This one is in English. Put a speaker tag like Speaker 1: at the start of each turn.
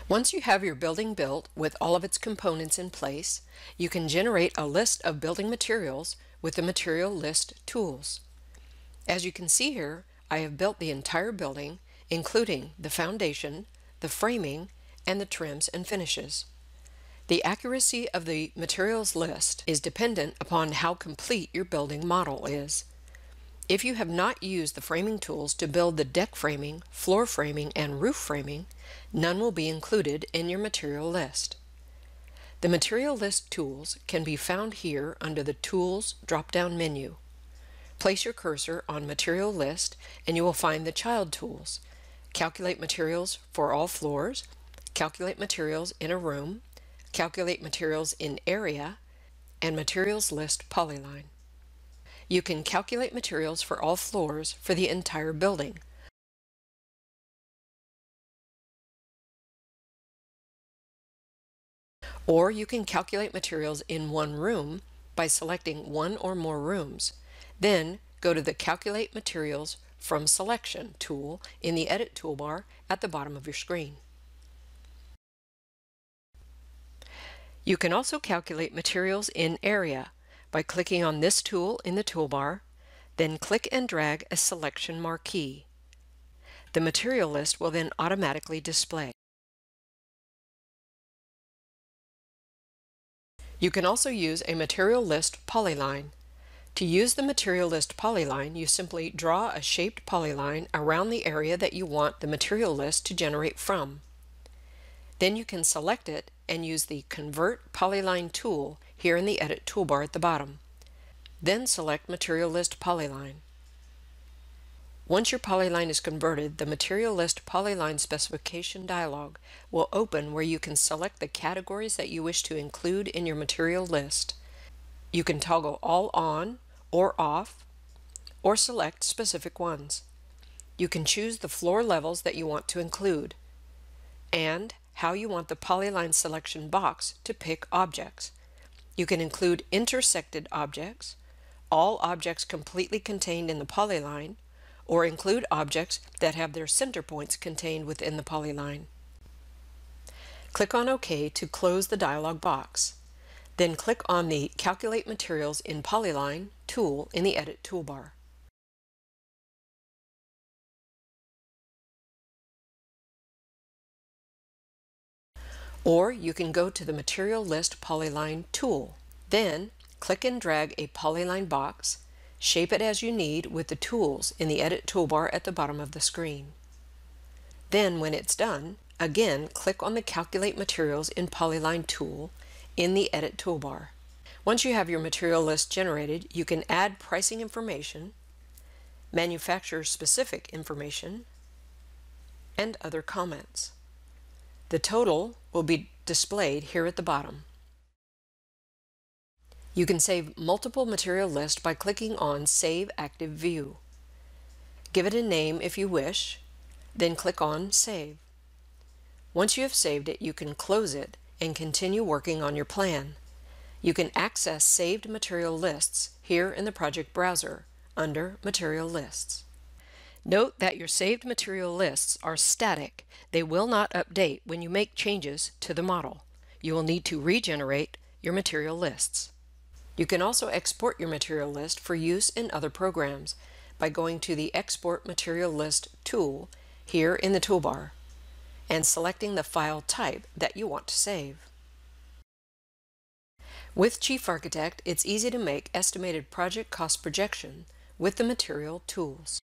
Speaker 1: Once you have your building built with all of its components in place, you can generate a list of building materials with the Material List tools. As you can see here, I have built the entire building, including the foundation, the framing, and the trims and finishes. The accuracy of the materials list is dependent upon how complete your building model is. If you have not used the framing tools to build the deck framing, floor framing, and roof framing, none will be included in your material list. The material list tools can be found here under the Tools drop-down menu. Place your cursor on Material List and you will find the child tools: Calculate Materials for all floors, Calculate Materials in a room, Calculate Materials in area, and Materials List Polyline. You can calculate materials for all floors for the entire building. Or you can calculate materials in one room by selecting one or more rooms. Then go to the Calculate Materials from Selection tool in the Edit toolbar at the bottom of your screen. You can also calculate materials in area by clicking on this tool in the toolbar, then click and drag a selection marquee. The material list will then automatically display. You can also use a material list polyline. To use the material list polyline, you simply draw a shaped polyline around the area that you want the material list to generate from. Then you can select it and use the Convert Polyline tool here in the Edit toolbar at the bottom. Then select Material List Polyline. Once your polyline is converted, the Material List Polyline Specification dialog will open where you can select the categories that you wish to include in your material list. You can toggle all on or off, or select specific ones. You can choose the floor levels that you want to include, and how you want the polyline selection box to pick objects. You can include intersected objects, all objects completely contained in the polyline, or include objects that have their center points contained within the polyline. Click on OK to close the dialog box. Then click on the Calculate Materials in Polyline tool in the Edit toolbar. Or you can go to the Material List Polyline tool. Then click and drag a polyline box, shape it as you need with the tools in the Edit toolbar at the bottom of the screen. Then when it's done, again click on the Calculate Materials in Polyline tool in the Edit toolbar. Once you have your material list generated, you can add pricing information, manufacturer-specific information, and other comments. The total will be displayed here at the bottom. You can save multiple material lists by clicking on Save Active View. Give it a name if you wish, then click on Save. Once you have saved it, you can close it and continue working on your plan. You can access saved material lists here in the project browser under Material Lists. Note that your saved material lists are static. They will not update when you make changes to the model. You will need to regenerate your material lists. You can also export your material list for use in other programs by going to the Export Material List tool here in the toolbar and selecting the file type that you want to save. With Chief Architect, it's easy to make estimated project cost projection with the material tools.